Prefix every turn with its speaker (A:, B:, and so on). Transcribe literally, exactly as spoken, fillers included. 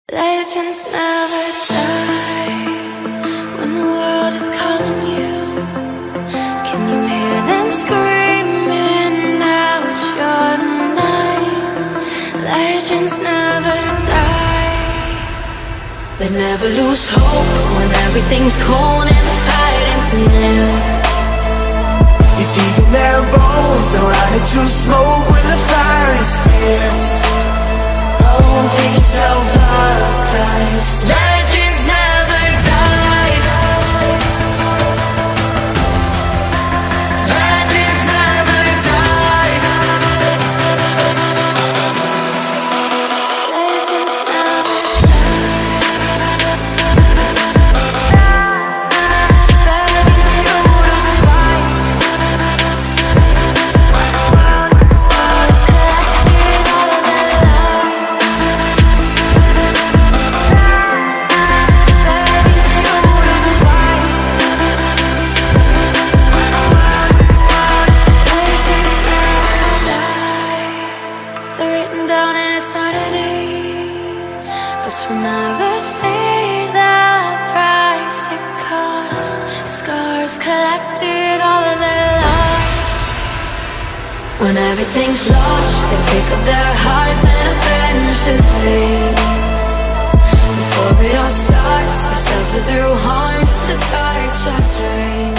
A: Legends never die when the world is calling you. Can you hear them screaming out your name? Legends never die. They never lose hope when everything's cold and the fighting's new.
B: It's deep in their bones, they're running to smoke when the fire is fierce. Don't pick yourself up, guys.
A: Legends never die. Legends never die. Legends never die. Begging you to fight. Scars collected all of their lives. Down in eternity, but you'll never see the price it cost. The scars collected all of their lives. When everything's lost, they pick up their hearts and avenge defeat. Before it all starts, they suffer through harms to touch our dreams.